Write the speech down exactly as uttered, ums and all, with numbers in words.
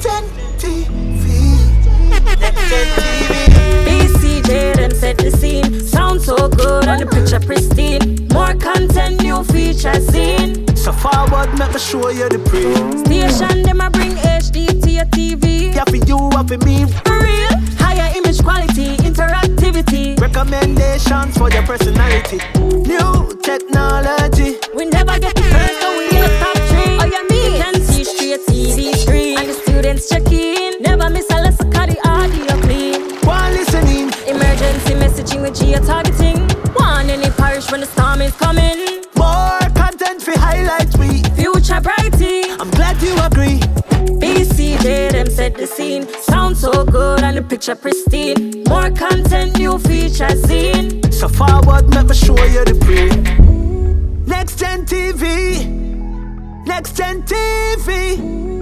NextGen T V. NextGen T V. B C J, them set the scene. Sound so good and the picture pristine. More content, new features in. So forward, make me show you the pre. Station, them a bring H D to your T V. Yeah, for you, yeah, for me. Real, higher image quality, interactivity. Recommendations for your personality. New technology. We never get the first, so we in the top three. Oh, yeah, me. You can see straight T V screen. And the students check in. Never miss a lesson, cause the audio clean. One listening. Emergency messaging with geo-targeting. One any parish when the storm is coming. More content for highlight we. Future brighty. I'm glad you agree. B C J, them set the scene. Sound so good and the picture pristine. More content, new features in. So forward, make me show you the pre. NextGen T V. NextGen T V.